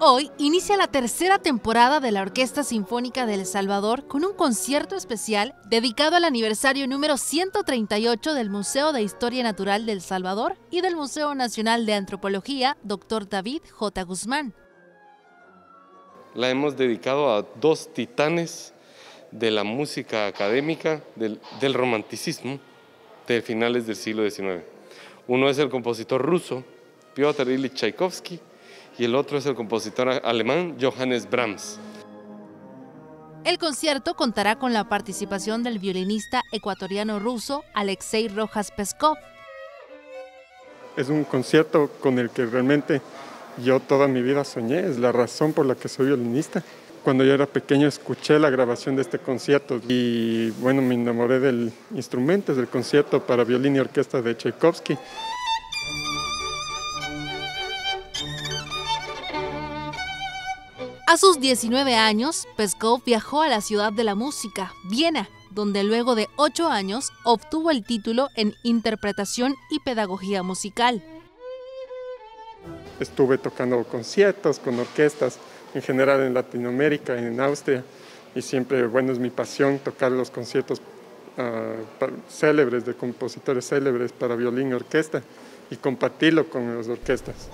Hoy inicia la tercera temporada de la Orquesta Sinfónica de El Salvador con un concierto especial dedicado al aniversario número 138 del Museo de Historia Natural de El Salvador y del Museo Nacional de Antropología Dr. David J. Guzmán. La hemos dedicado a dos titanes de la música académica del romanticismo de finales del siglo XIX. Uno es el compositor ruso Piotr Ilich Tchaikovsky y el otro es el compositor alemán Johannes Brahms. El concierto contará con la participación del violinista ecuatoriano-ruso Alexei Rojas Peskov. Es un concierto con el que realmente yo toda mi vida soñé, es la razón por la que soy violinista. Cuando yo era pequeño escuché la grabación de este concierto y bueno, me enamoré del instrumento, del concierto para violín y orquesta de Tchaikovsky. A sus 19 años, Peskov viajó a la ciudad de la música, Viena, donde luego de 8 años obtuvo el título en Interpretación y Pedagogía Musical. Estuve tocando conciertos con orquestas, en general en Latinoamérica, en Austria, y siempre, bueno, es mi pasión tocar los conciertos célebres, de compositores célebres para violín y orquesta, y compartirlo con las orquestas.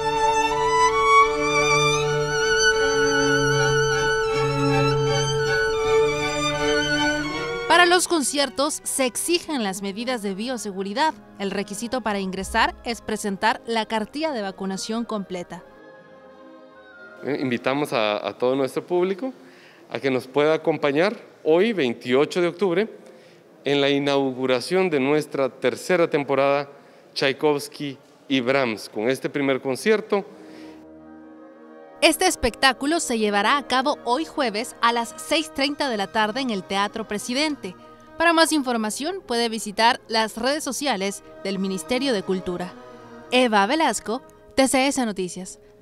Para los conciertos se exigen las medidas de bioseguridad. El requisito para ingresar es presentar la cartilla de vacunación completa. Invitamos a todo nuestro público a que nos pueda acompañar hoy, 28 de octubre, en la inauguración de nuestra tercera temporada Tchaikovsky y Brahms, con este primer concierto. Este espectáculo se llevará a cabo hoy jueves a las 6:30 de la tarde en el Teatro Presidente. Para más información puede visitar las redes sociales del Ministerio de Cultura. Eva Velasco, TCS Noticias.